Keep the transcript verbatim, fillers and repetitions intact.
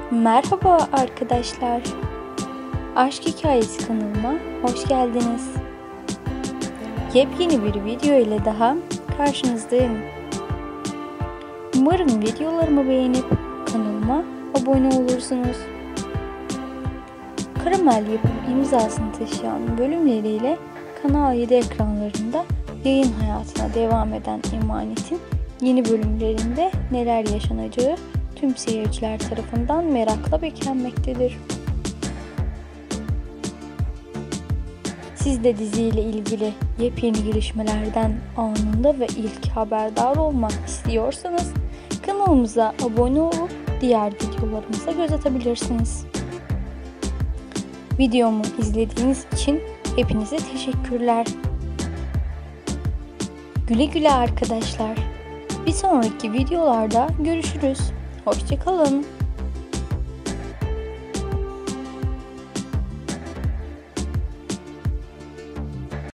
Merhaba arkadaşlar. Aşk Hikayesi kanalıma hoş geldiniz. Yepyeni bir video ile daha karşınızdayım. Umarım videolarımı beğenip kanalıma abone olursunuz. Karamel yapım imzasını taşıyan bölümleriyle Kanal yedi ekranlarında yayın hayatına devam eden Emanet'in yeni bölümlerinde neler yaşanacağı tüm seyirciler tarafından merakla beklenmektedir. Siz de diziyle ilgili yepyeni gelişmelerden anında ve ilk haberdar olmak istiyorsanız kanalımıza abone olup diğer videolarımıza göz atabilirsiniz. Videomu izlediğiniz için hepinize teşekkürler. Güle güle arkadaşlar. Bir sonraki videolarda görüşürüz. Hoşça kalın.